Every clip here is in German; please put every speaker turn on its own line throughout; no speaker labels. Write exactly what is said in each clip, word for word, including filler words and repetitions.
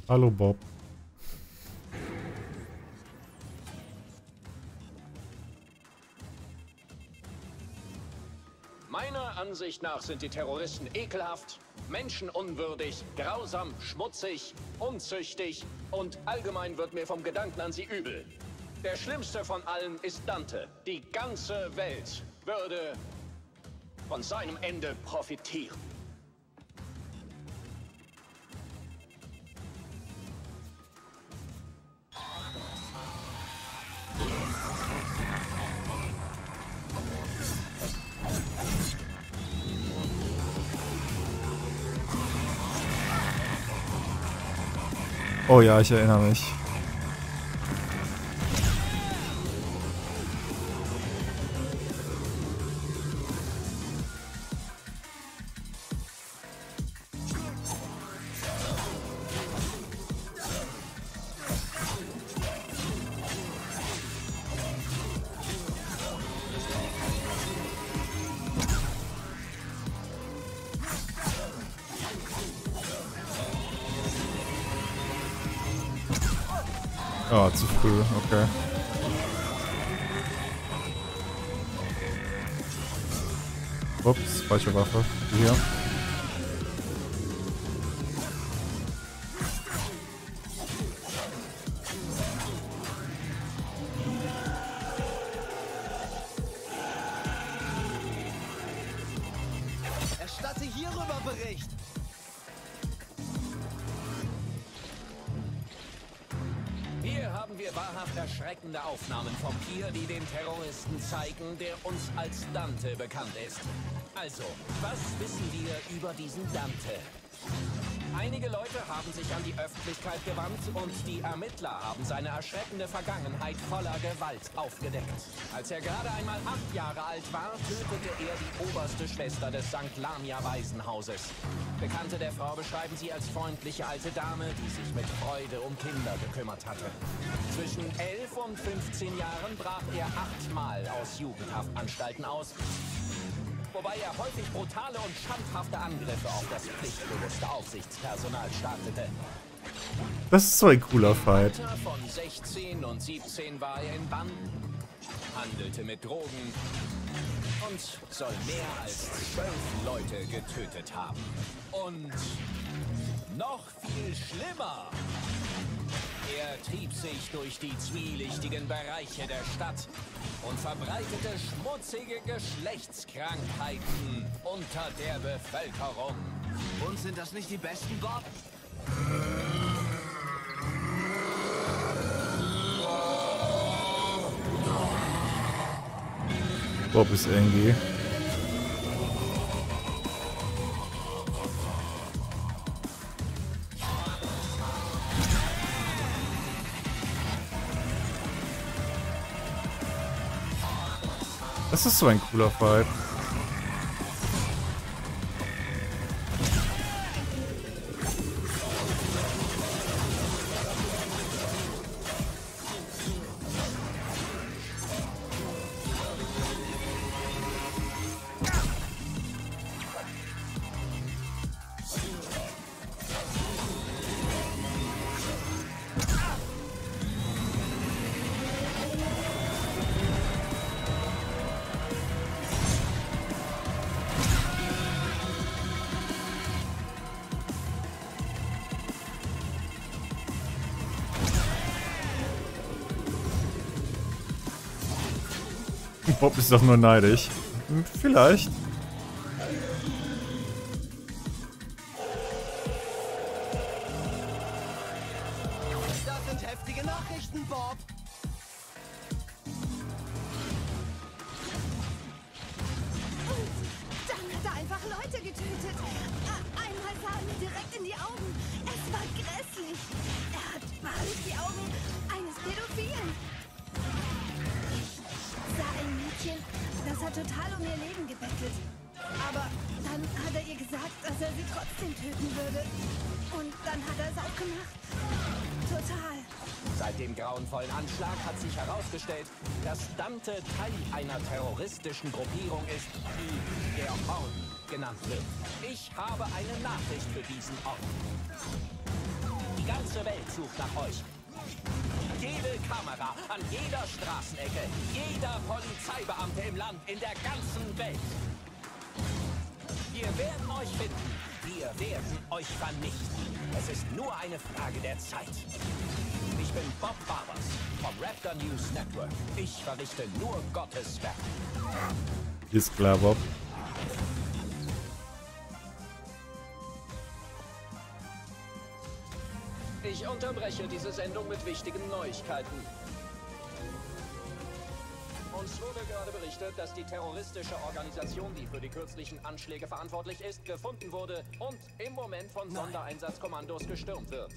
Hallo Bob.
Meiner Ansicht nach sind die Terroristen ekelhaft, menschenunwürdig, grausam, schmutzig, unzüchtig und allgemein wird mir vom Gedanken an sie übel. Der schlimmste von allen ist Dante. Die ganze Welt würde von seinem Ende profitieren.
Oh ja, ich erinnere mich. Oh, zu früh, okay. Ups, falsche Waffe. Hier.
Erstatte hierüber Bericht.
Hier haben wir wahrhaft erschreckende Aufnahmen vom Pier, die den Terroristen zeigen, der uns als Dante bekannt ist. Also, was wissen wir über diesen Dante? Einige Leute haben sich an die Öffentlichkeit gewandt und die Ermittler haben seine erschreckende Vergangenheit voller Gewalt aufgedeckt. Als er gerade einmal acht Jahre alt war, tötete er die oberste Schwester des Sankt Lamia Waisenhauses. Bekannte der Frau beschreiben sie als freundliche alte Dame, die sich mit Freude um Kinder gekümmert hatte. Zwischen elf und fünfzehn Jahren brach er achtmal aus Jugendhaftanstalten aus, wobei er häufig brutale und schandhafte Angriffe auf das pflichtbewusste Aufsichtspersonal startete.
Das ist so ein cooler Fight.
Im Alter von sechzehn und siebzehn war er in Banden, handelte mit Drogen und soll mehr als zwölf Leute getötet haben. Und noch viel schlimmer: er trieb sich durch die zwielichtigen Bereiche der Stadt und verbreitete schmutzige Geschlechtskrankheiten unter der Bevölkerung.
Und sind das nicht die besten, Bob?
Bob ist irgendwie. Das ist so ein cooler Fight. Bob ist doch nur neidisch. Hm, vielleicht.
Das sind heftige Nachrichten, Bob.
Und dann hat er einfach Leute getötet. Äh, Einmal sah er mir direkt in die Augen. Es war grässlich. Er hat wahrlich die Augen eines Pädophilen. Ich sah ein Mädchen, das hat total um ihr Leben gebettelt. Aber dann hat er ihr gesagt, dass er sie trotzdem töten würde. Und dann hat er es auch gemacht. Total.
Seit dem grauenvollen Anschlag hat sich herausgestellt, dass Dante Teil einer terroristischen Gruppierung ist, die der Orden genannt wird. Ich habe eine Nachricht für diesen Orden. Die ganze Welt sucht nach euch. Jede Kamera an jeder Straßenecke, jeder Polizeibeamte im Land, in der ganzen Welt. Wir werden euch finden. Wir werden euch vernichten. Es ist nur eine Frage der Zeit. Ich bin Bob Barbers vom Raptor News Network. Ich verrichte nur Gottes Werk.
Ist klar, Bob.
Ich unterbreche diese Sendung mit wichtigen Neuigkeiten. Uns wurde gerade berichtet, dass die terroristische Organisation, die für die kürzlichen Anschläge verantwortlich ist, gefunden wurde und im Moment von Sondereinsatzkommandos gestürmt wird.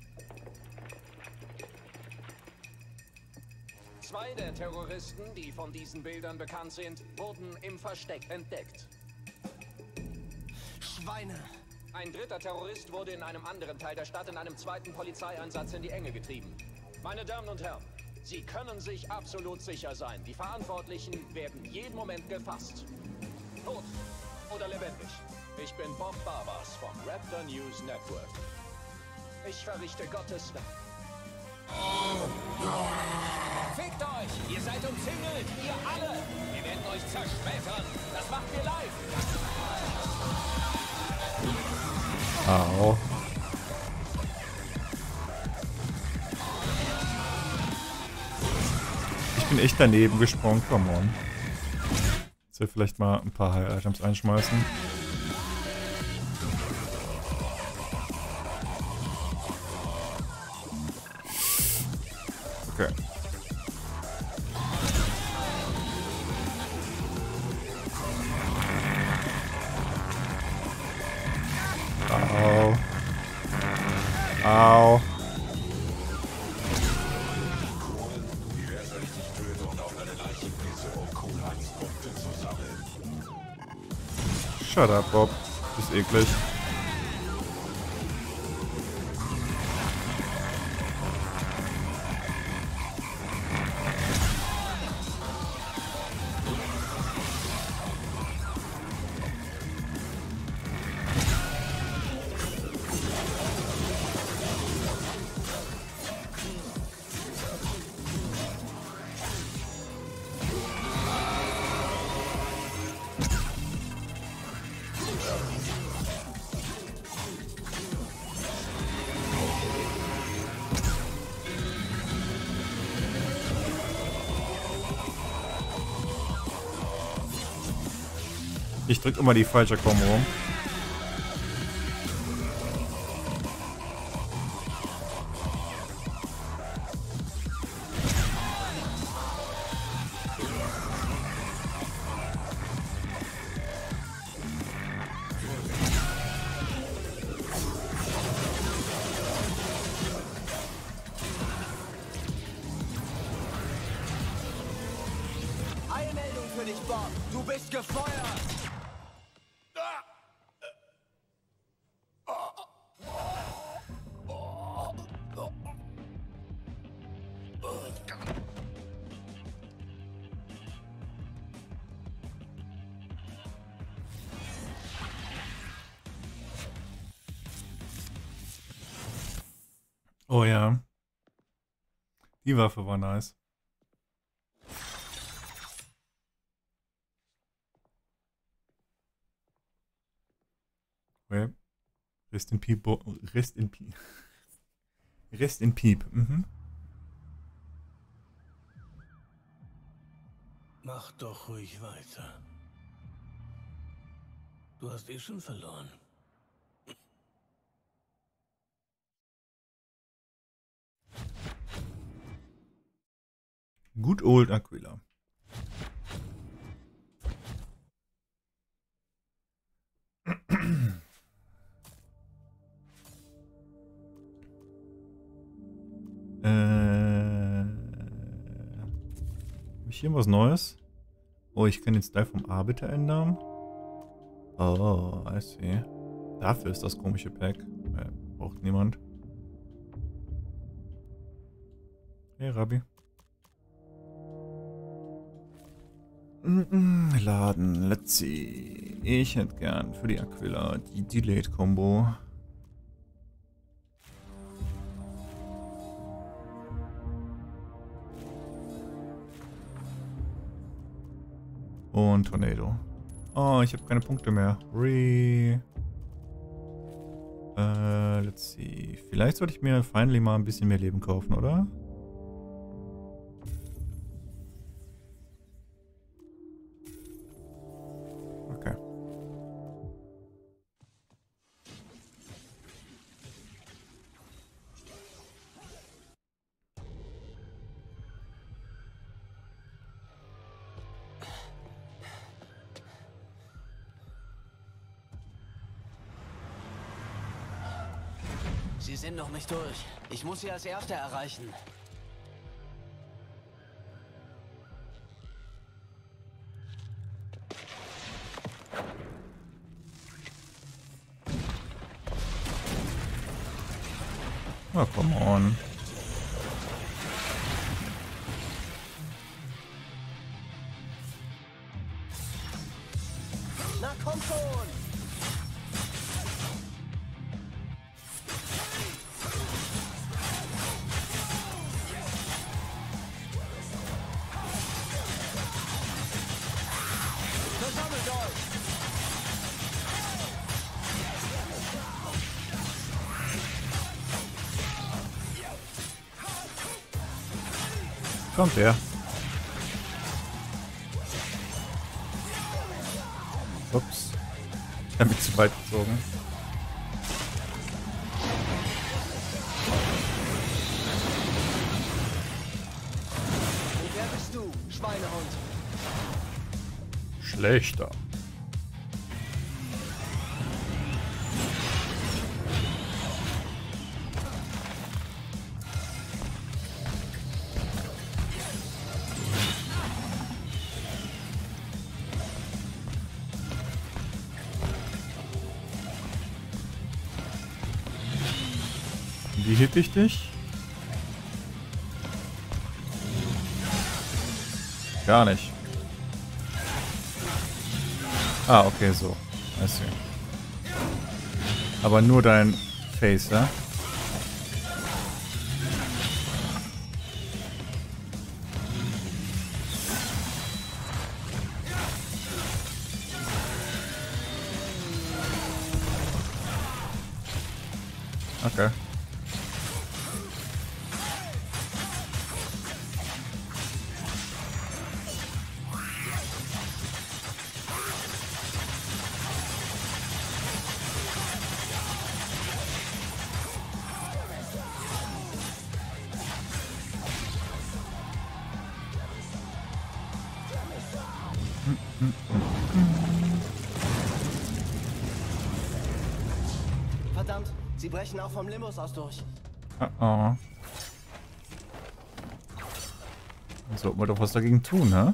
Zwei der Terroristen, die von diesen Bildern bekannt sind, wurden im Versteck entdeckt.
Schweine!
Ein dritter Terrorist wurde in einem anderen Teil der Stadt in einem zweiten Polizeieinsatz in die Enge getrieben. Meine Damen und Herren, Sie können sich absolut sicher sein, die Verantwortlichen werden jeden Moment gefasst. Tot oder lebendig. Ich bin Bob Barbers vom Raptor News Network. Ich verrichte Gottes Werk. Fickt euch! Ihr seid umzingelt! Ihr alle! Wir werden euch zerschmettern! Das macht wir live!
Au. Ich bin echt daneben gesprungen, come on. Jetzt will ich vielleicht mal ein paar High-Items einschmeißen. Okay. Au. Au. Shut up, Bob. Das ist eklig. Ich drück immer die falsche Kombo.
Eilmeldung für dich, Bob. Du bist gefeuert.
Oh ja. Die Waffe war nice. Okay. Rest in Peep. Rest in Peep. Rest in Peep. Mhm.
Mach doch ruhig weiter. Du hast eh schon verloren.
Good old Aquila. äh, Habe ich hier was Neues? Oh, ich kann den Style vom Arbiter ändern. Oh, I see. Dafür ist das komische Pack. Äh, braucht niemand. Hey, Rabbi. Laden, let's see. Ich hätte gern für die Aquila die Delayed-Combo. Und Tornado. Oh, ich habe keine Punkte mehr. Re. Äh, let's see. Vielleicht sollte ich mir finally mal ein bisschen mehr Leben kaufen, oder? Okay.
Sie sind noch nicht durch. Ich muss sie als Erster erreichen.
Oh, come on.
Na komm schon! Versammelt euch!
Kommt her. Ups. Ich habe mich zu weit gezogen.
Und wer bist du, Schweinehund?
Schlechter. Wie hitt ich dich? Gar nicht. Ah, okay, so. I see. Aber nur dein Face, ja? Okay.
Verdammt, sie brechen auch vom Limbus aus durch.
Oh oh. Sollten wir doch was dagegen tun, hä?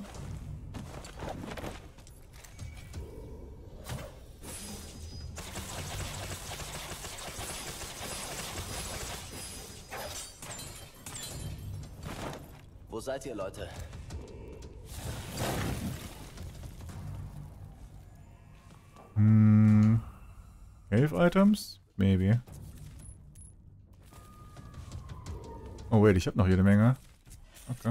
Wo seid ihr, Leute?
Hm. Elf Items? Maybe. Oh wait, ich habe noch jede Menge. Okay.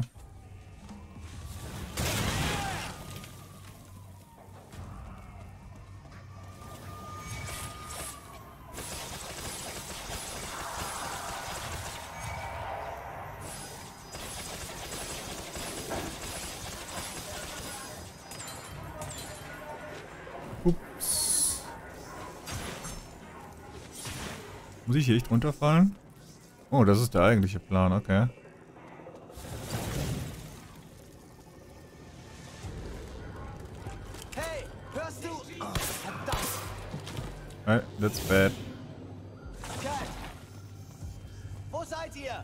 Ups. Muss ich hier echt runterfallen? Oh, das ist der eigentliche Plan, okay.
Hey, hörst du? Oh, verdammt!
Hey, that's bad.
Cat! Wo seid ihr?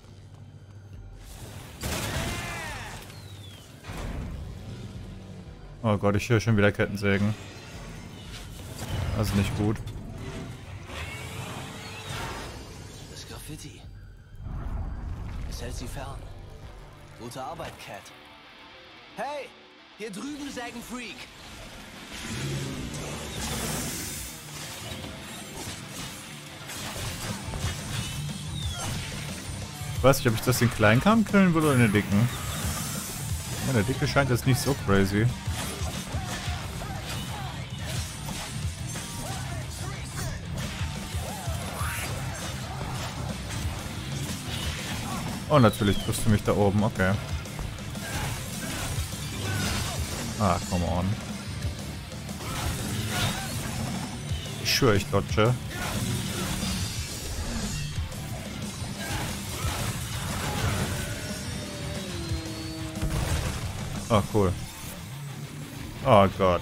Oh Gott, ich höre schon wieder Kettensägen. Das ist nicht gut.
Das Graffiti. Es hält sie fern. Gute Arbeit, Cat. Hey, hier drüben sägen Freak.
Ich weiß nicht, ob ich das den kleinen Kram killen würde oder den dicken. Ja, der dicke scheint jetzt nicht so crazy. Oh, natürlich triffst du mich da oben. Okay. Ah, come on. Ich schwöre, ich dodge. Oh, cool. Oh Gott.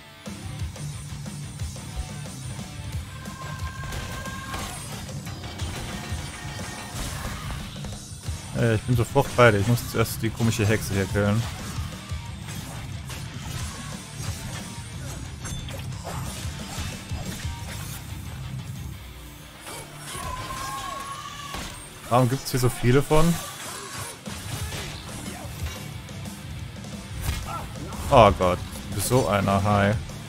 Äh, ich bin sofort bei dir. Ich muss zuerst die komische Hexe hier killen. Warum gibt es hier so viele von? Oh Gott, du bist so einer. Hi.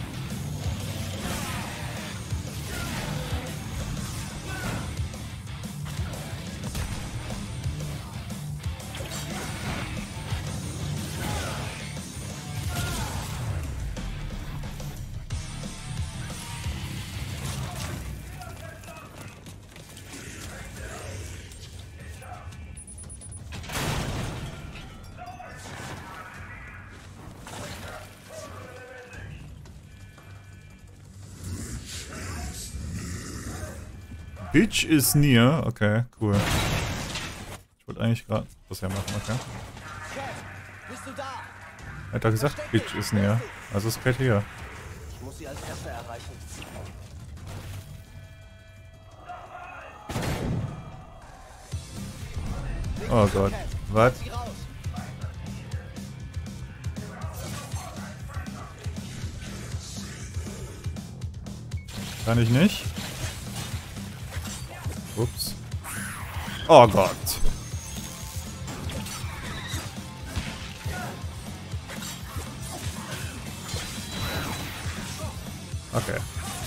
Bitch is near. Okay, cool. Ich wollte eigentlich gerade das ja machen, okay.
Bist du da?
Er hat doch gesagt, Bitch is near. Also ist Cat hier.
Ich muss sie als Erster erreichen.
Oh Gott. Was?
Sie raus.
Kann ich nicht? Ups. Oh Gott. Okay.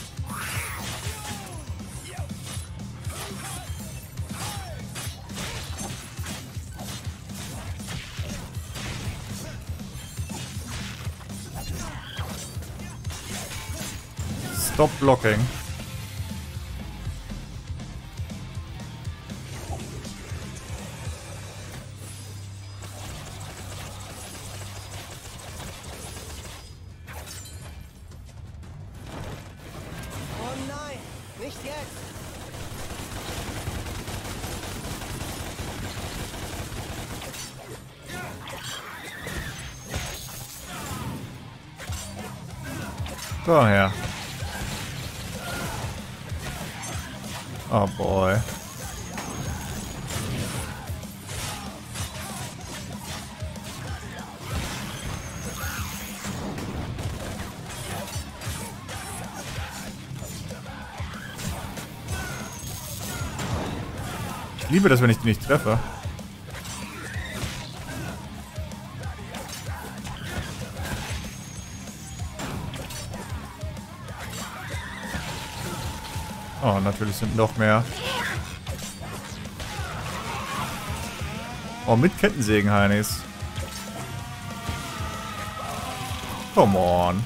Stop blocking.
Oh nein, nicht jetzt.
Komm her. Oh boy. Ich liebe das, wenn ich die nicht treffe. Oh, natürlich sind noch mehr. Oh, mit Kettensägen, Heinis. Come on.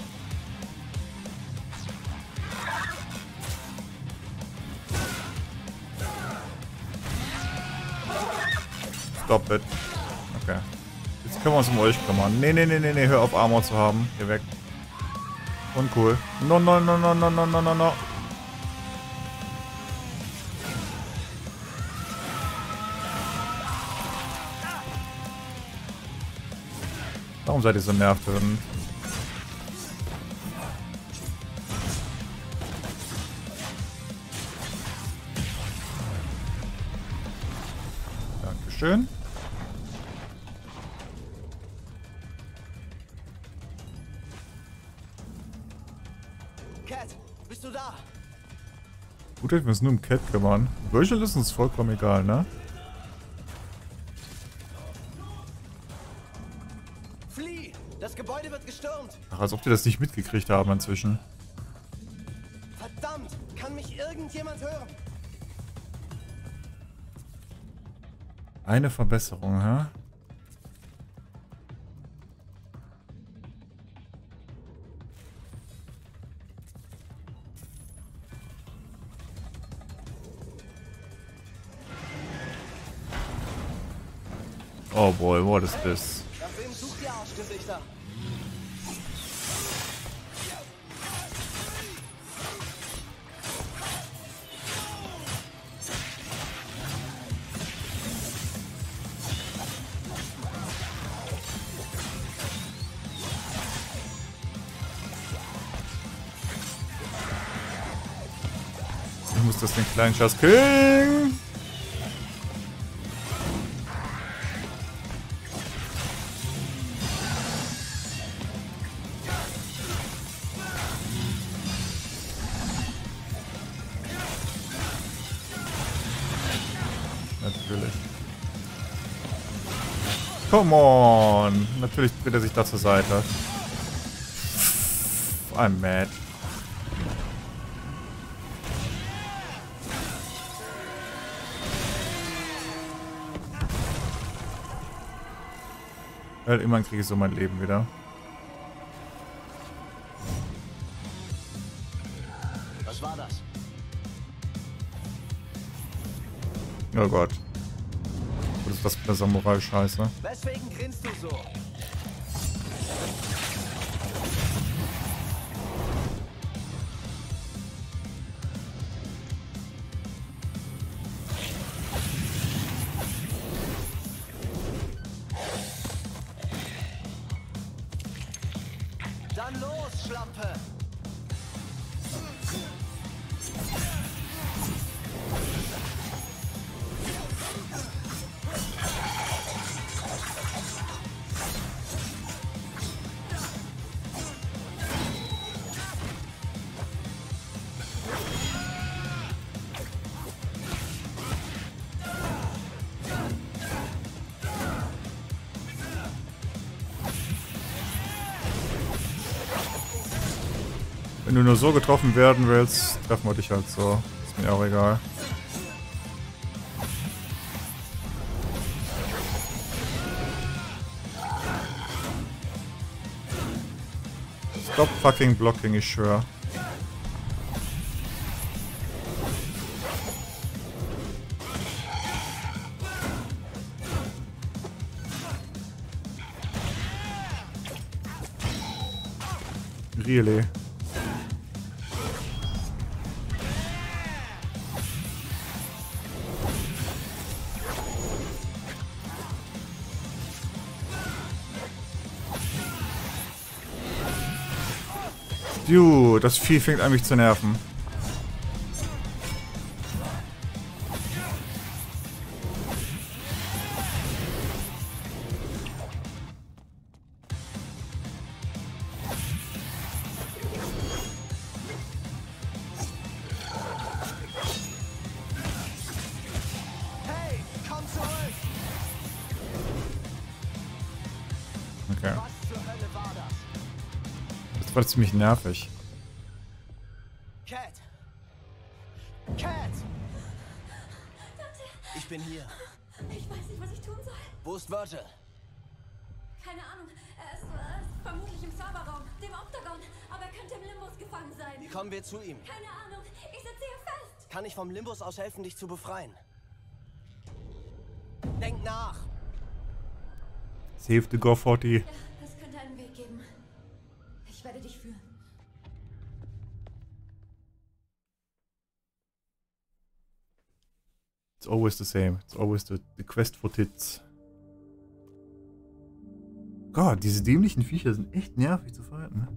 Stop it. Okay. Jetzt können wir uns um euch kümmern. Nee, nee, nee, nee, nee, hör auf Armor zu haben. Geh weg. Uncool. No, no, no, no, no, no, no, no, no. Warum seid ihr so nervtötend? Dankeschön.
Cat, bist du da?
Gut, dass wir uns nur um Cat kümmern. Virgil ist uns vollkommen egal, ne?
Flieh! Das Gebäude wird gestürmt!
Ach, als ob die das nicht mitgekriegt haben inzwischen.
Verdammt! Kann mich irgendjemand hören?
Eine Verbesserung, hä? Oh boy, what is this?
Nach wem sucht ihr Arschgesichter?
Ich muss das den kleinen Schatz killen. Natürlich. Come on. Natürlich dreht er sich da zur Seite. I'm mad. Weil irgendwann kriege ich so mein Leben wieder.
Was war das?
Oh Gott. Was ist das für eine Samurai-Scheiße?
Weswegen grinst du so? Dann los, Schlampe!
Wenn du nur so getroffen werden willst, treffen wir dich halt so. Ist mir auch egal. Stop fucking blocking, ich schwör. Really? Dude, das Vieh fängt an mich zu nerven.
Hey, komm zurück!
Okay.
Was zur Hölle war das?
Das war ziemlich nervig.
Cat! Cat! Ich bin hier.
Ich weiß nicht, was ich tun soll.
Wo ist Virgil?
Keine Ahnung. Er ist, er ist vermutlich im Serverraum, dem Octagon. Aber er könnte im Limbus gefangen sein.
Wie kommen wir zu ihm?
Keine Ahnung. Ich sitze hier fest.
Kann ich vom Limbus aus helfen, dich zu befreien? Denk nach!
Save the Go forty.
Ja, es könnte einen Weg geben. Ich werde dich führen.
It's always the same. It's always the, the quest for tits. Gott, diese dämlichen Viecher sind echt nervig zu fighten. Ne?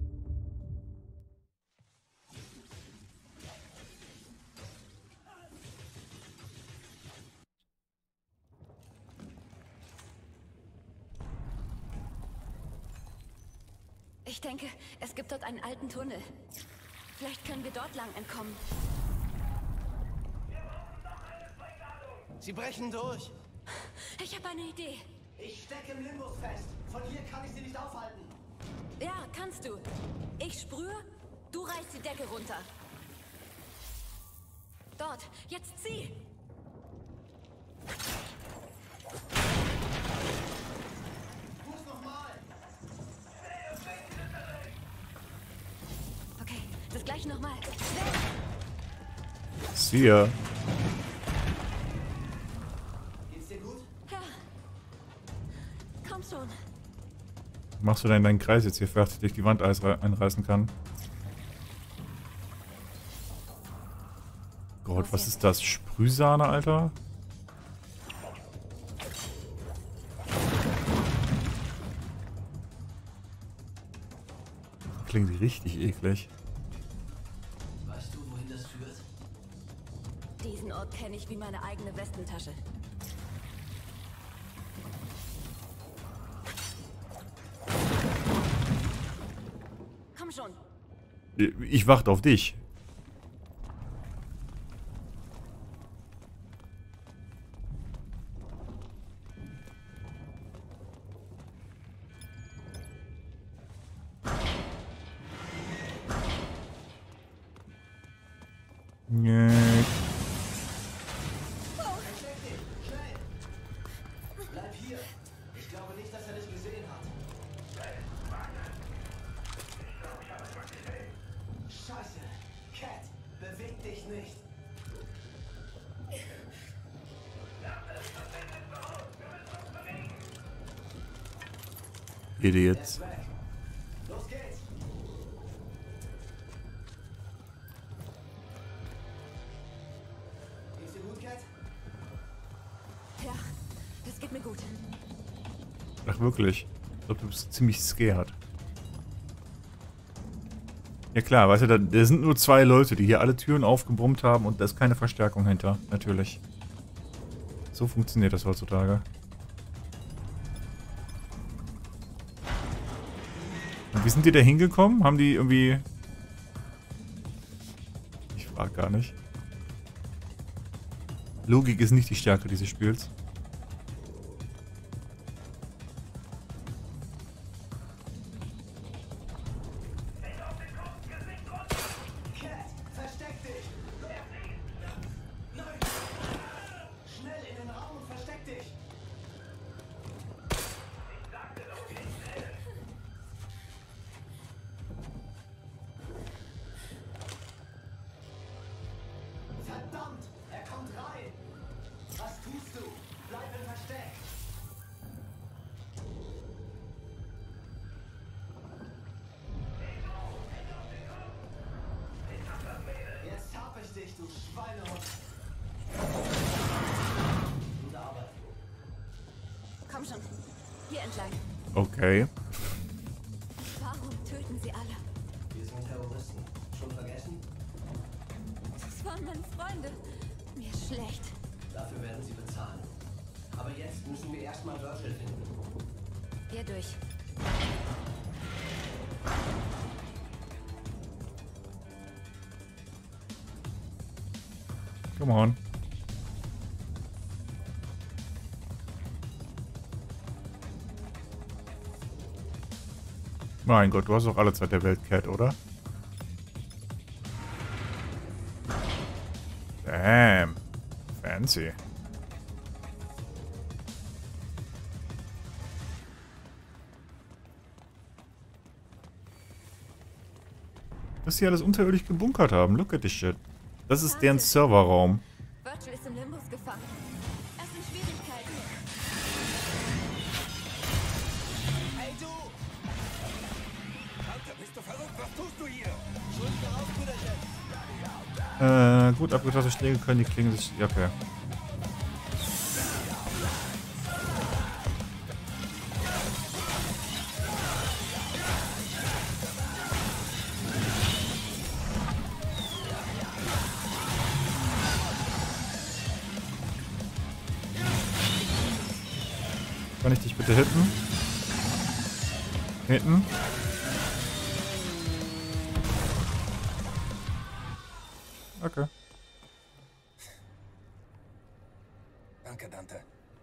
Ich denke, es gibt dort einen alten Tunnel. Vielleicht können wir dort lang entkommen.
Sie brechen durch!
Ich habe eine Idee.
Ich stecke im Limbus fest! Von hier kann ich sie nicht aufhalten!
Ja, kannst du. Ich sprühe, du reißt die Decke runter. Dort, jetzt zieh!
Fuß nochmal!
Okay, das gleiche nochmal.
See ya.
Geht's dir gut?
Ja, schon.
Machst du denn deinen Kreis jetzt hier fertig, dass ich die Wand einreißen kann? Gott, was ist das? Sprühsahne, Alter? Klingt richtig eklig.
Weißt du, wohin das führt?
Diesen Ort kenne ich wie meine eigene Westentasche. Komm schon.
Ich warte auf dich. Nee.
Bleib hier. Ich glaube nicht, dass er dich gesehen hat. Scheiße. Cat, beweg dich nicht.
Idiots.
Weg. Los geht's. Geht's dir gut, Cat?
Ja, das geht mir gut.
Ach wirklich? Ich glaube, du bist ziemlich scared. Ja klar, weißt du, da, da sind nur zwei Leute, die hier alle Türen aufgebrummt haben und da ist keine Verstärkung hinter. Natürlich. So funktioniert das heutzutage. Und wie sind die da hingekommen? Haben die irgendwie... Ich frag gar nicht. Logik ist nicht die Stärke dieses Spiels.
Cat, versteck dich! Nein! Schnell in den Raum und versteck dich! Verdammt! Er kommt rein! Was tust du? Bleib im Versteck! Jetzt hab ich dich, du Schweinehund! Gute Arbeit.
Komm schon. Hier entlang.
Okay.
Warum töten sie alle?
Wir sind Terroristen. Schon vergessen?
Das waren meine Freunde. Mir ist schlecht.
Dafür werden sie bezahlen. Aber jetzt müssen wir erstmal Virgil finden.
Hier durch.
Come on. Mein Gott, du hast doch alle Zeit der Welt, Cat, oder? Damn. Fancy. Dass sie alles unterirdisch gebunkert haben. Look at this shit. Das ist deren Serverraum.
Virgil ist im Limbus gefangen. Er ist in Schwierigkeiten.
Hey du!
Alter, bist du verrückt? Was tust du hier?
Schuld darauf, Brüderchen!
Äh, gut abgeschlossene Schläge können die Klingen sich... Ja, okay. Kann ich dich bitte hitten? Hitten? Okay.
Danke, Dante.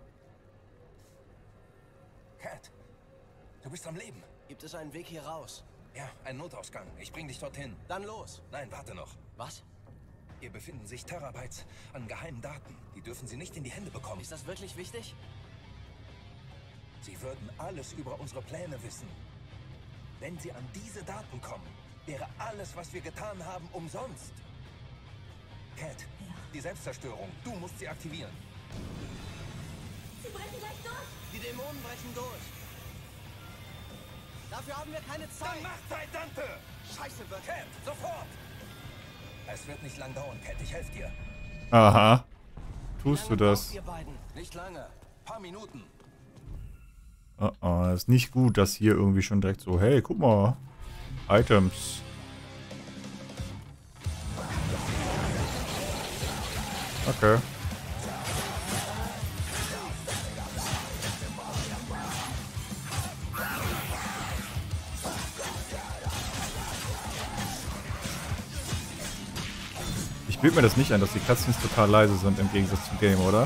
Cat, du bist am Leben.
Gibt es einen Weg hier raus?
Ja, ein Notausgang. Ich bring dich dorthin.
Dann los!
Nein, warte noch.
Was?
Hier befinden sich Terabytes an geheimen Daten. Die dürfen Sie nicht in die Hände bekommen.
Ist das wirklich wichtig?
Sie würden alles über unsere Pläne wissen. Wenn Sie an diese Daten kommen, wäre alles, was wir getan haben, umsonst. Cat, die Selbstzerstörung. Du musst sie aktivieren.
Sie brechen gleich durch.
Die Dämonen brechen durch! Dafür haben wir keine Zeit.
Dann mach Zeit, Dante!
Scheiße, wird.
Cat, sofort! Es wird nicht lang dauern, Cat, ich helfe dir.
Aha. Tust du das?
Ihr beiden.
Nicht lange. Paar Minuten.
Oh, oh, ist nicht gut, dass hier irgendwie schon direkt so, hey, guck mal. Items. Okay. Ich bild mir das nicht ein, dass die Cutscenes total leise sind im Gegensatz zum Game, oder?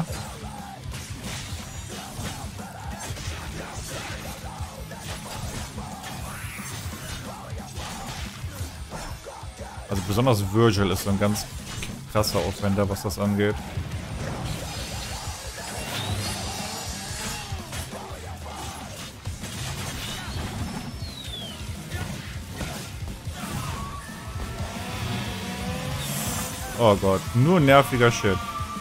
Also besonders Virgil ist so ein ganz krasser Aufwender, was das angeht. Oh Gott, nur nerviger Shit.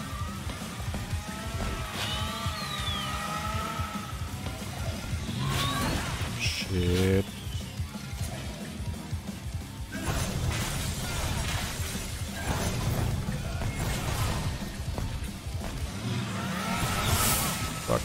Shit. Fuck.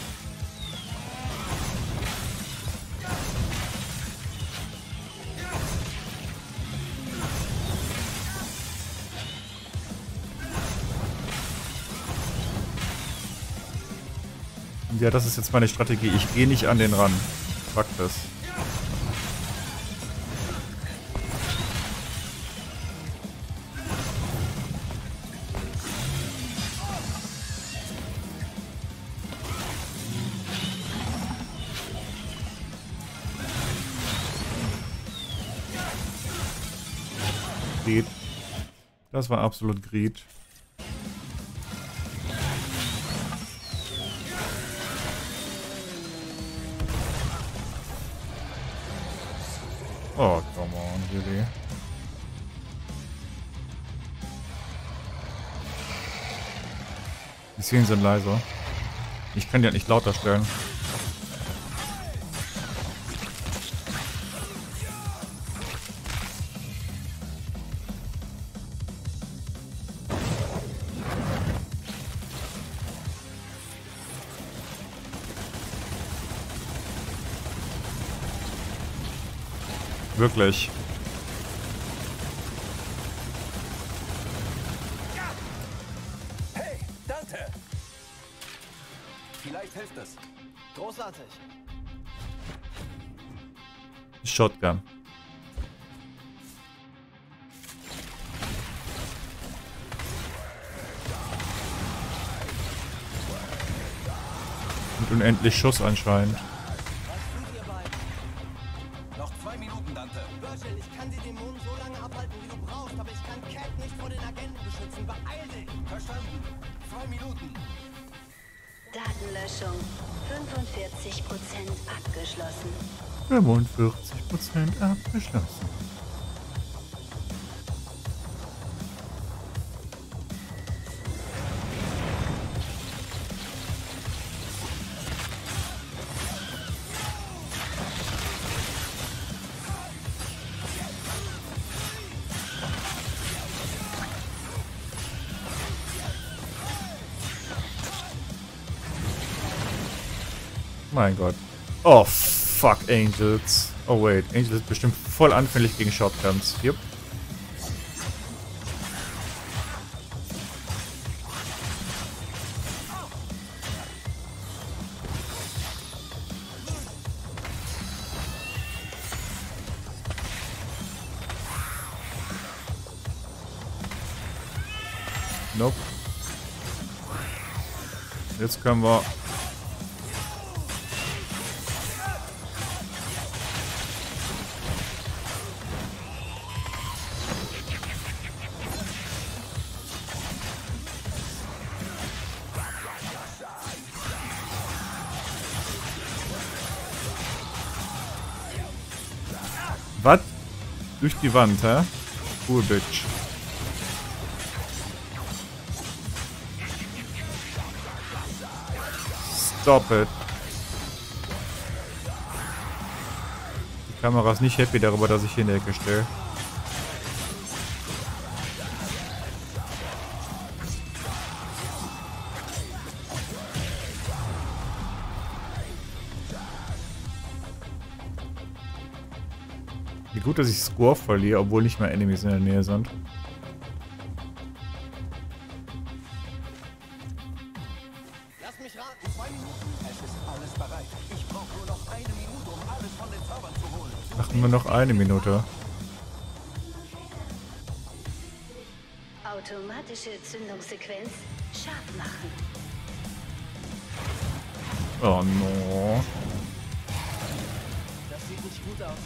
Ja, das ist jetzt meine Strategie. Ich gehe nicht an den ran. Fuck das. Greed. Das war absolut Greed. Oh, come on, really. Die Szenen sind leiser. Ich kann die halt nicht lauter stellen. Wirklich.
Hey, Dante! Vielleicht hilft es.
Großartig.
Shotgun. Und unendlich Schuss anscheinend.
Was tut ihr beiden?
Noch zwei Minuten, Dante.
Virgil, ich kann die Dämonen so lange abhalten, wie du brauchst, aber ich kann Cat nicht vor den Agenten beschützen. Beeil dich!
Verstanden. Zwei Minuten.
Datenlöschung. fünfundvierzig Prozent abgeschlossen.
fünfundvierzig Prozent abgeschlossen. Mein Gott. Oh, fuck, Angels. Oh, wait. Angels ist bestimmt voll anfällig gegen Shotguns. Yep. Nope. Jetzt können wir... Was? Durch die Wand, hä? Cool, Bitch. Stop it. Kamera ist nicht happy darüber, dass ich hier in der Ecke stehe. Wie gut, dass ich Score verliere, obwohl nicht mehr Enemies in der Nähe sind.
Lass mich raten, zwei Minuten. Es ist alles bereit. Ich brauche nur noch eine Minute, um alles von den Servern zu holen.
Ach, nur noch eine Minute.
Automatische Zündungssequenz scharf machen.
Oh no.
Das sieht nicht gut aus.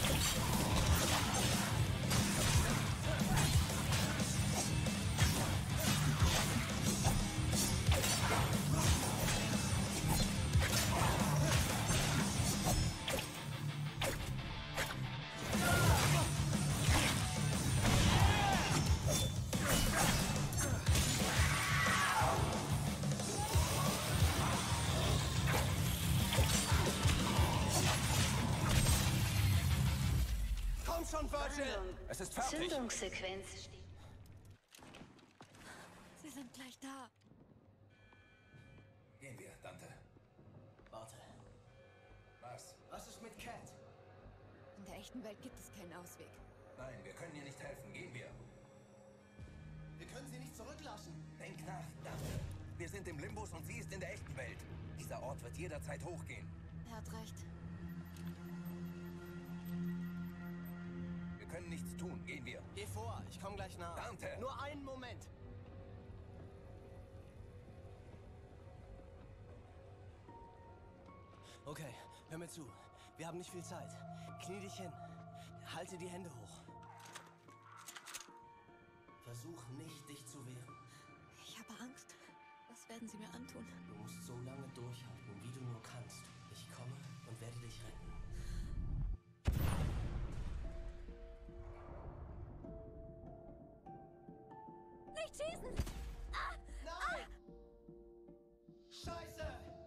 Komm schon, Virgil! Es ist fertig.
Zündungssequenz.
Sie sind gleich da.
Gehen wir, Dante.
Warte.
Was?
Was ist mit Cat?
In der echten Welt gibt es keinen Ausweg.
Nein, wir können ihr nicht helfen. Gehen wir.
Wir können sie nicht zurücklassen.
Denk nach, Dante. Wir sind im Limbus und sie ist in der echten Welt. Dieser Ort wird jederzeit hochgehen.
Er hat recht.
Wir können nichts tun. Gehen wir.
Geh vor, ich komme gleich nach.
Dante!
Nur einen Moment. Okay, hör mir zu. Wir haben nicht viel Zeit. Knie dich hin. Halte die Hände hoch. Versuch nicht, dich zu wehren.
Ich habe Angst. Was werden sie mir antun?
Du musst so lange durchhalten, wie du nur kannst. Ich komme und werde dich retten.
Nicht schießen!
Nein! Scheiße!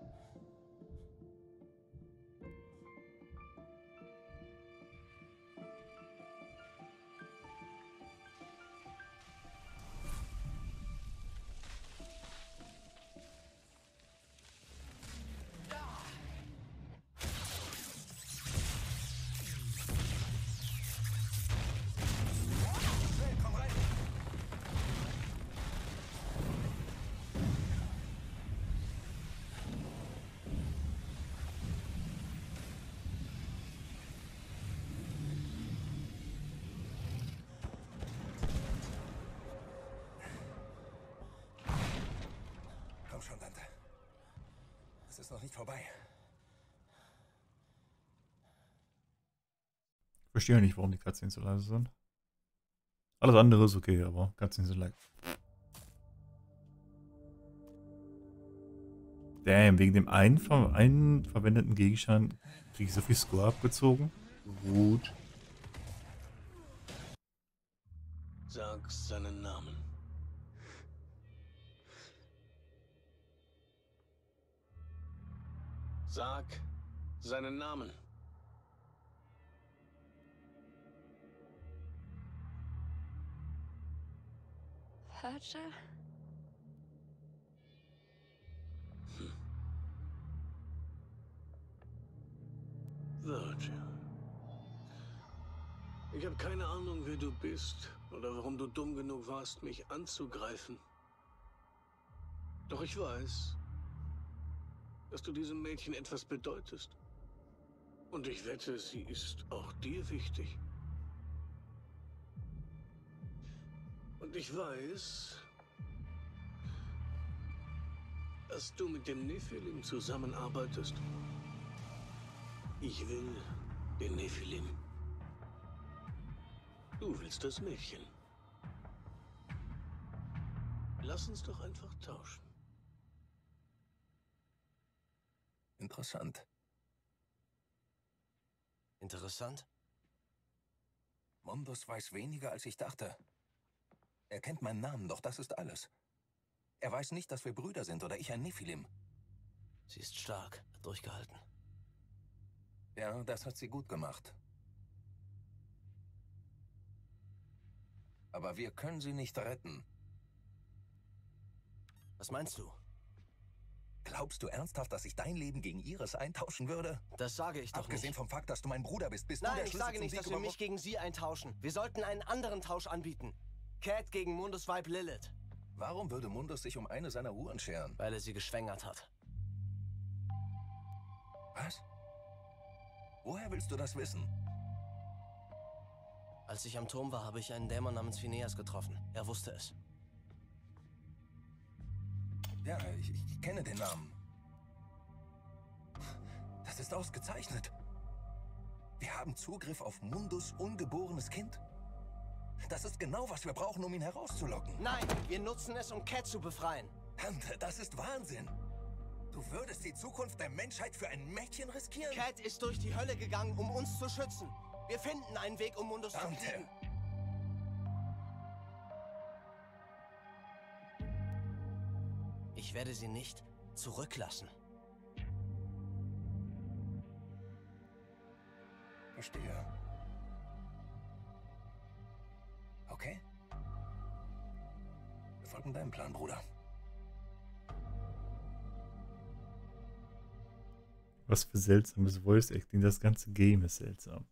Schnell, komm rein! Komm schon, Dante. Es ist noch nicht vorbei.
Ich verstehe nicht, warum die Cutscenes so leise sind. Alles andere ist okay, aber Cutscenes sind leise. Damn, wegen dem einen, ver einen verwendeten Gegenstand kriege ich so viel Score abgezogen. Gut.
Sag seinen Namen. Sag seinen Namen.
Virgil?
Virgil. Ich habe keine Ahnung, wer du bist oder warum du dumm genug warst, mich anzugreifen. Doch ich weiß, dass du diesem Mädchen etwas bedeutest. Und ich wette, sie ist auch dir wichtig. Und ich weiß, dass du mit dem Nephilim zusammenarbeitest. Ich will den Nephilim. Du willst das Mädchen. Lass uns doch einfach tauschen.
Interessant.
Interessant.
Mundus weiß weniger, als ich dachte. Er kennt meinen Namen, doch das ist alles. Er weiß nicht, dass wir Brüder sind oder ich ein Nephilim.
Sie ist stark, hat durchgehalten.
Ja, das hat sie gut gemacht. Aber wir können sie nicht retten.
Was meinst du?
Glaubst du ernsthaft, dass ich dein Leben gegen ihres eintauschen würde?
Das sage ich doch
Abgesehen
nicht.
vom Fakt, dass du mein Bruder bist, bist du
Nein,
der
ich
Schlüssel
sage
zum
nicht,
Sieg
dass wir
über-
mich gegen sie eintauschen. Wir sollten einen anderen Tausch anbieten. Cat gegen Mundus Weib Lilith.
Warum würde Mundus sich um eine seiner Uhren scheren?
Weil er sie geschwängert hat.
Was? Woher willst du das wissen?
Als ich am Turm war, habe ich einen Dämon namens Phineas getroffen. Er wusste es.
Ja, ich, ich kenne den Namen. Das ist ausgezeichnet. Wir haben Zugriff auf Mundus' ungeborenes Kind. Das ist genau, was wir brauchen, um ihn herauszulocken.
Nein, wir nutzen es, um Cat zu befreien.
Tante, das ist Wahnsinn. Du würdest die Zukunft der Menschheit für ein Mädchen riskieren?
Cat ist durch die Hölle gegangen, um uns zu schützen. Wir finden einen Weg, um Mundus zu
Tante.
besiegen. Ich werde sie nicht zurücklassen.
Verstehe. Okay. Wir folgen deinem Plan, Bruder.
Was für seltsames Voice Acting. Das ganze Game ist seltsam.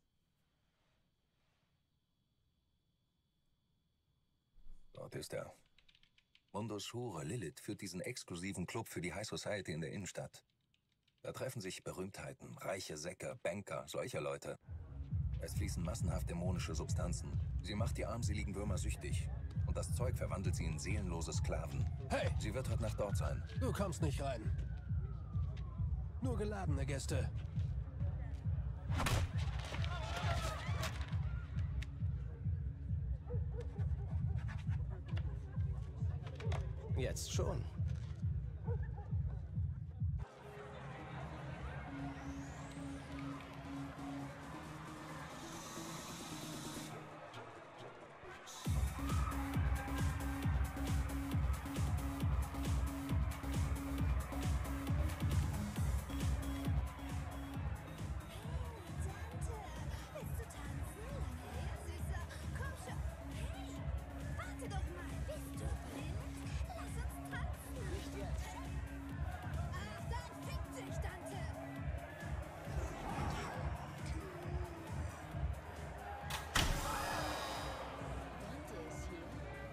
Dort ist er. Mundus Hure Lilith führt diesen exklusiven Club für die High Society in der Innenstadt. Da treffen sich Berühmtheiten, reiche Säcke, Banker, solcher Leute. Es fließen massenhaft dämonische Substanzen. Sie macht die armseligen Würmer süchtig. Und das Zeug verwandelt sie in seelenlose Sklaven.
Hey,
Sie wird heute Nacht dort sein.
du kommst nicht rein. Nur geladene Gäste.
Jetzt schon.
Willst du tanzen? Lange her, Süßer. Komm schon. Hey, warte doch mal. Bist du blind? Lass uns tanzen. Nicht jetzt. Ach, dann fick dich, Tante.
Dante ist hier.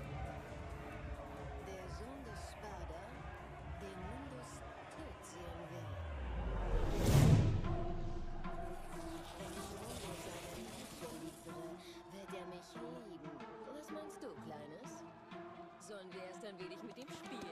Der Sohn des Spada, den Mundus tot sehen will. Wenn ich Mundus seine Hilfe liefere, wird er mich lieben. Was meinst du, Kleines? Sollen wir erst ein wenig mit ihm spielen?